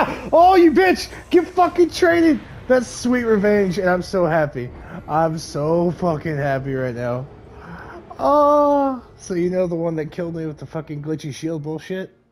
Oh, you bitch! Get fucking traded! That's sweet revenge, and I'm so happy. I'm so fucking happy right now. Oh, so you know the one that killed me with the fucking glitchy shield bullshit?